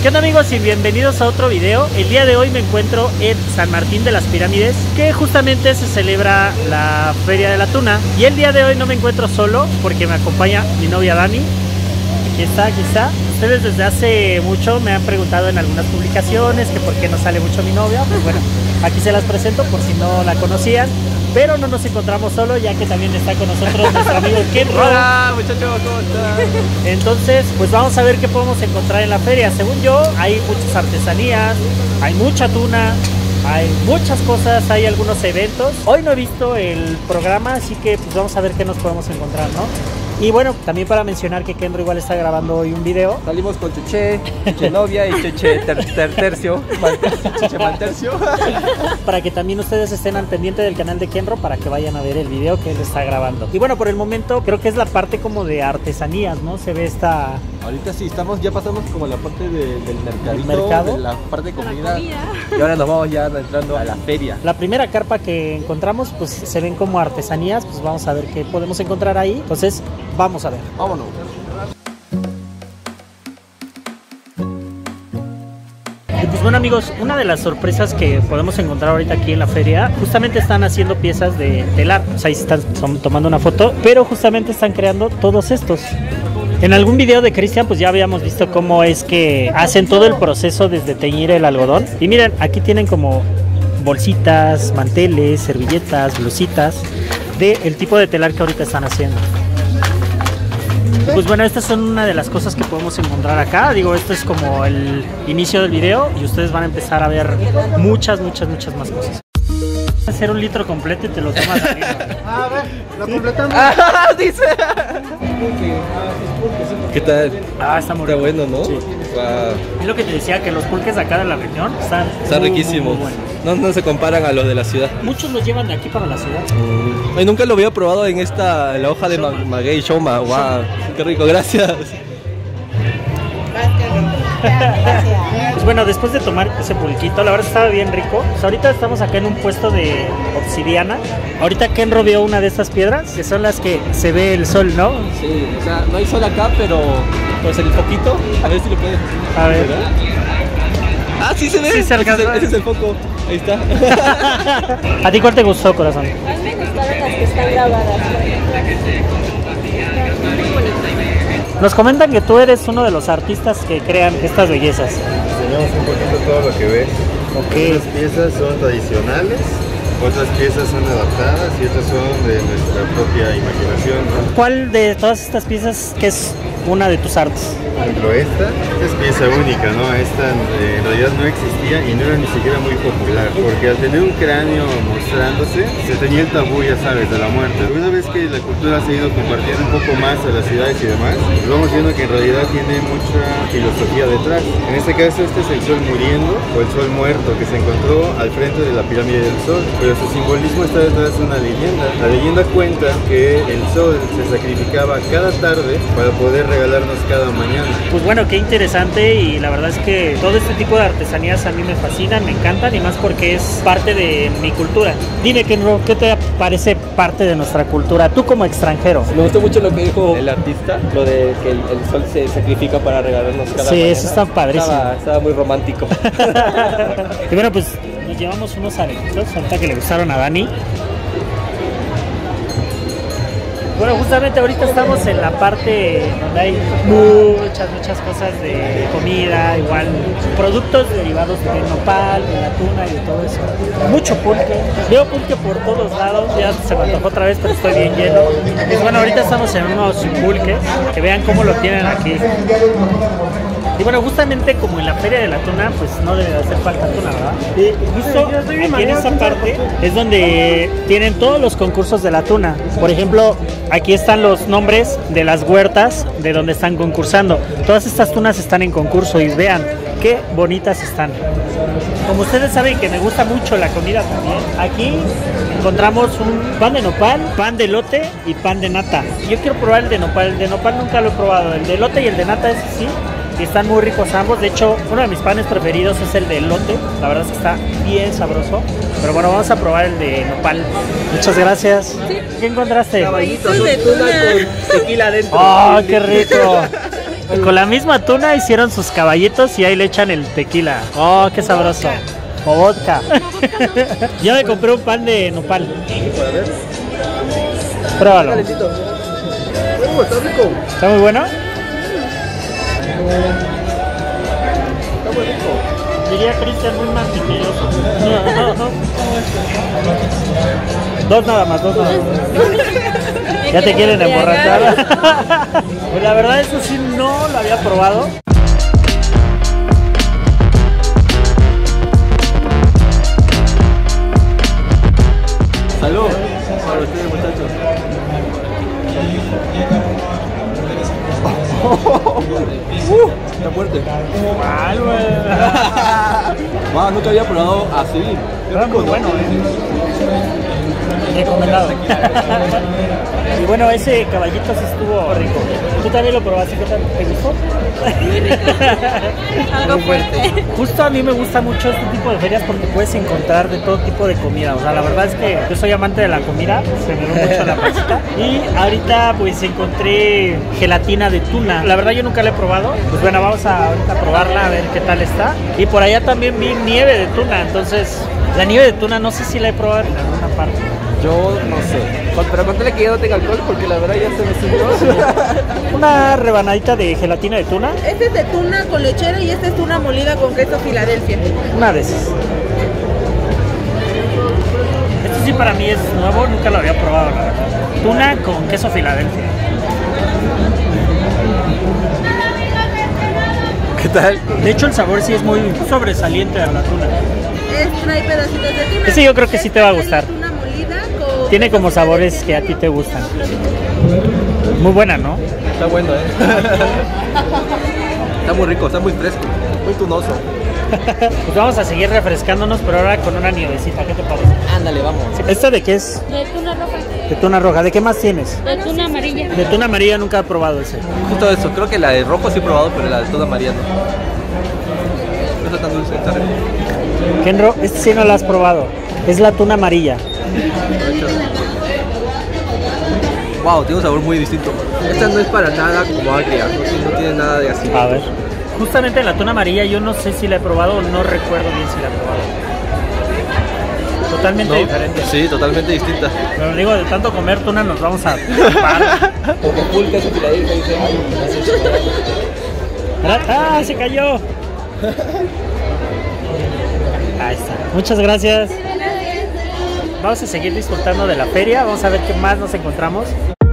¿Qué onda amigos y bienvenidos a otro video? El día de hoy me encuentro en San Martín de las Pirámides, que justamente se celebra la Feria de la Tuna. Y el día de hoy no me encuentro solo porque me acompaña mi novia Dani. Aquí está. Ustedes desde hace mucho me han preguntado en algunas publicaciones que por qué no sale mucho mi novia. Pues bueno, aquí se las presento por si no la conocían. Pero no nos encontramos solo, ya que también está con nosotros nuestro amigo Kenro. Hola muchachos, ¿cómo están? Entonces, pues vamos a ver qué podemos encontrar en la feria. Según yo, hay muchas artesanías, hay mucha tuna, hay muchas cosas, hay algunos eventos. Hoy no he visto el programa, así que pues vamos a ver qué nos podemos encontrar, ¿no? Y bueno, también para mencionar que Kenro igual está grabando hoy un video. Salimos con Cheche novia y Cheche tercio, Cheche Mantercio. Para que también ustedes estén al pendiente del canal de Kenro para que vayan a ver el video que él está grabando. Y bueno, por el momento creo que es la parte como de artesanías, ¿no? Se ve esta... Ahorita sí, ya pasamos como la parte del mercadito, mercado, de la parte de comida. Y ahora nos vamos ya entrando a la feria. La primera carpa que encontramos, pues se ven como artesanías, pues vamos a ver qué podemos encontrar ahí. Entonces, vamos a ver. Vámonos. Y pues bueno amigos, una de las sorpresas que podemos encontrar ahorita aquí en la feria, justamente están haciendo piezas de telar. O sea, ahí están tomando una foto, pero justamente están creando todos estos. En algún video de Cristian pues ya habíamos visto cómo es que hacen todo el proceso desde teñir el algodón. Y miren, aquí tienen como bolsitas, manteles, servilletas, blusitas del tipo de telar que ahorita están haciendo. Pues bueno, estas son una de las cosas que podemos encontrar acá. Digo, esto es como el inicio del video y ustedes van a empezar a ver muchas más cosas. Hacer un litro completo y te lo tomas arriba. A ver, lo completamos. Dice. ¿Qué tal? Está muy rico. Bueno, ¿no? Sí. Wow. Es lo que te decía, que los pulques acá de la región están riquísimos. muy buenos. No se comparan a los de la ciudad. Muchos los llevan de aquí para la ciudad. Ay, nunca lo había probado en la hoja de maguey, shoma. Wow, qué rico, gracias. Pues bueno, después de tomar ese pulquito, la verdad estaba bien rico. Pues ahorita estamos acá en un puesto de obsidiana. Ahorita Kenro vio una de estas piedras, que son las que se ve el sol, ¿no? Sí, o sea, no hay sol acá, pero pues el foquito, a ver si lo puedes. A ver. Sí se ve. Sí, se alcanza. Ese es el foco. Ahí está. ¿A ti cuál te gustó, corazón? A mí me gustaron las que están grabadas. Nos comentan que tú eres uno de los artistas que crean estas bellezas. Enseñamos un poquito todo lo que ves. Ok. Estas piezas son tradicionales, otras piezas son adaptadas y otras son de nuestra propia imaginación, ¿no? ¿Cuál de todas estas piezas que es una de tus artes? Por ejemplo, esta es pieza única, ¿no? Esta en realidad no existía y no era ni siquiera muy popular, porque al tener un cráneo mostrándose, se tenía el tabú, ya sabes, de la muerte. Una vez que la cultura se ha ido compartiendo un poco más a las ciudades y demás, pues vamos viendo que en realidad tiene mucha filosofía detrás. En este caso, este es el sol muriendo o el sol muerto que se encontró al frente de la pirámide del sol, pero su simbolismo está detrás de una leyenda. La leyenda cuenta que el sol se sacrificaba cada tarde para poder regalarnos cada mañana. Pues bueno, qué interesante, y la verdad es que todo este tipo de artesanías a mí me fascinan, me encantan, y más porque es parte de mi cultura. Dime, Kenro, ¿qué te parece parte de nuestra cultura, tú como extranjero? Me gustó mucho lo que dijo el artista, lo de que el sol se sacrifica para regalarnos cada mañana. Sí, eso está padrísimo. Estaba muy romántico. Y bueno, pues nos llevamos unos aretitos, ahorita que le gustaron a Dani. Bueno, justamente ahorita estamos en la parte donde hay muchas cosas de comida, igual productos derivados del nopal, de la tuna y de todo eso. Mucho pulque, veo pulque por todos lados, ya se me antojó otra vez, pero estoy bien lleno. Y bueno, ahorita estamos en unos pulques, que vean cómo lo tienen aquí. Y bueno, justamente como en la Feria de la Tuna, pues no debe hacer falta tuna, ¿verdad? Y justo aquí en esta parte es donde tienen todos los concursos de la tuna. Por ejemplo, aquí están los nombres de las huertas de donde están concursando. Todas estas tunas están en concurso y vean qué bonitas están. Como ustedes saben que me gusta mucho la comida también, aquí encontramos un pan de nopal, pan de elote y pan de nata. Yo quiero probar el de nopal. El de nopal nunca lo he probado. El de elote y el de nata es sí. Y están muy ricos ambos. De hecho, uno de mis panes preferidos es el de elote. La verdad es que está bien sabroso. Pero bueno, vamos a probar el de nopal. Muchas gracias. ¿Qué encontraste? Caballitos de tuna con tequila adentro. ¡Oh, qué rico! Con la misma tuna hicieron sus caballitos y ahí le echan el tequila. Oh, qué sabroso. O vodka. Ya me compré un pan de nopal. Pruébalo. Calentito. Está rico. ¿Está muy bueno? Está muy rico. Diría Cristian, muy mantequilloso. Dos nada más, dos nada más. Ya te quieren emborrachar. Pues la verdad eso sí no lo había probado. Salud para ustedes, muchachos. Está fuerte. Wow, nunca había probado así. Era muy bueno, recomendado. Y bueno, ese caballito sí estuvo rico. ¿Tú también lo probaste? ¿Qué tal? ¿Te gustó? Muy rico. Algo fuerte. Justo a mí me gusta mucho este tipo de ferias porque puedes encontrar de todo tipo de comida. O sea, la verdad es que yo soy amante de la comida, se me ve mucho la pancita. Y ahorita pues encontré gelatina de tuna. La verdad yo nunca la he probado. Pues bueno, vamos a ahorita probarla a ver qué tal está. Y por allá también vi nieve de tuna. Entonces, la nieve de tuna no sé si la he probado en alguna parte. Yo no sé. Pero contale que ya no tenga alcohol porque la verdad ya se me subió. Una rebanadita de gelatina de tuna. Este es de tuna con lechera y este es tuna molida con queso Filadelfia. Una de esas. Esto sí para mí es nuevo, nunca lo había probado, la verdad. Tuna con queso Filadelfia. ¿Qué tal? De hecho el sabor sí es muy sobresaliente de la tuna. Trae pedacitos de tuna. Ese yo creo que sí te va a gustar. Tuna molida con Tiene como sabores que a ti te gustan. Muy buena, ¿no? Está bueno, Está muy rico, está muy fresco, muy tunoso. Pues vamos a seguir refrescándonos, pero ahora con una nievecita. ¿Qué te parece? Ándale, vamos. ¿Esta de qué es? De tuna roja. De tuna roja. ¿De qué más tienes? De tuna amarilla. De tuna amarilla nunca he probado ese. Justo eso, creo que la de rojo sí he probado, pero la de tuna amarilla no. No está tan dulce, está rico. Kenro, este sí no lo has probado. Es la tuna amarilla. Wow, tiene un sabor muy distinto. Esta no es para nada como agria, no tiene nada de así. A ver. Justamente la tuna amarilla yo no sé si la he probado o no recuerdo bien si la he probado. Totalmente ¿No? diferente. Sí, totalmente distinta. Pero digo, de tanto comer tuna nos vamos a tapar. Como full queso Filadelfia, dice. ¡Ah, se cayó! Ahí está. Muchas gracias. Vamos a seguir disfrutando de la feria. Vamos a ver qué más nos encontramos.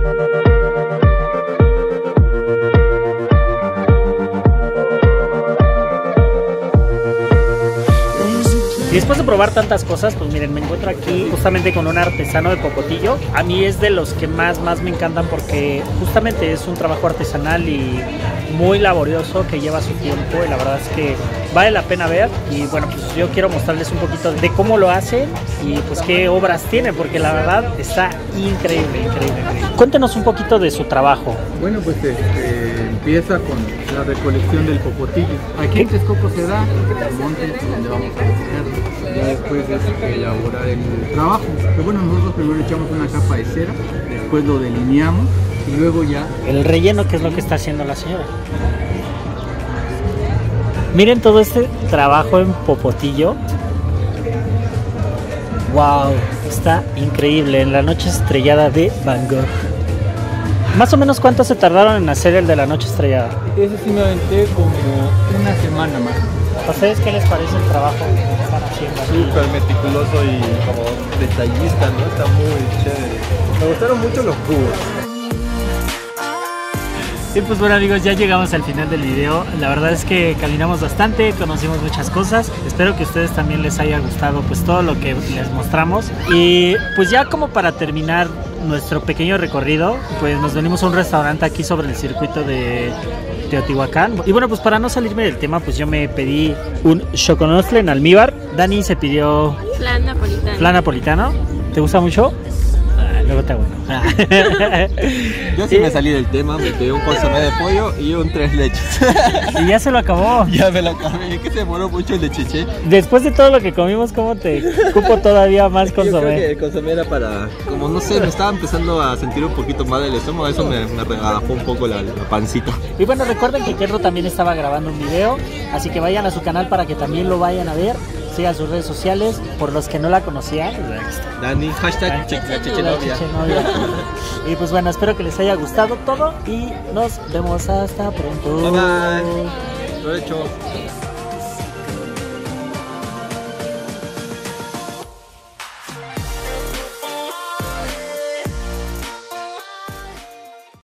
Y después de probar tantas cosas, pues miren, me encuentro aquí justamente con un artesano de popotillo. A mí es de los que más me encantan porque justamente es un trabajo artesanal y muy laborioso que lleva su tiempo y la verdad es que vale la pena ver. Y bueno, pues yo quiero mostrarles un poquito de cómo lo hacen y pues qué obras tiene, porque la verdad está increíble. Cuéntenos un poquito de su trabajo. Bueno, pues empieza con la recolección del popotillo. Aquí en Texcoco se da, el monte es donde vamos a recogerlo. Ya después es elaborar el trabajo. Pero bueno, nosotros primero echamos una capa de cera, después lo delineamos y luego ya... El relleno, que es lo que está haciendo la señora. Miren todo este trabajo en popotillo. Wow, está increíble. En la noche estrellada de Van Gogh. Más o menos, ¿cuánto se tardaron en hacer el de la noche estrellada? Ese sí me aventé como una semana más. ¿A ustedes qué les parece el trabajo que están haciendo aquí? Súper meticuloso y como detallista, ¿no? Está muy chévere. Me gustaron mucho los cubos. Sí, pues bueno amigos, ya llegamos al final del video. La verdad es que caminamos bastante, conocimos muchas cosas. Espero que a ustedes también les haya gustado pues todo lo que les mostramos. Y pues ya como para terminar nuestro pequeño recorrido, pues nos venimos a un restaurante aquí sobre el circuito de Teotihuacán. Y bueno, pues para no salirme del tema, pues yo me pedí un choconostle en almíbar. Dani se pidió Flan napolitano. flan napolitano. ¿Te gusta mucho? luego te hago uno. Yo sí me salí del tema, me pedí un consomé de pollo y un 3 leches. Y ya se lo acabó. Ya me lo acabé, es que se demoró mucho el de chiché. Después de todo lo que comimos, ¿cómo te cupo todavía más Yo creo que consomé? el consomé era para, como no sé, me estaba empezando a sentir un poquito mal el estómago, eso me regalajó un poco la pancita. Y bueno, recuerden que Kenro también estaba grabando un video, así que vayan a su canal para que también lo vayan a ver. Sigan sus redes sociales, por los que no la conocían. Dani, hashtag La chichenovia. chichenovia. Y pues bueno, espero que les haya gustado todo y nos vemos hasta pronto. Bye bye. Provecho.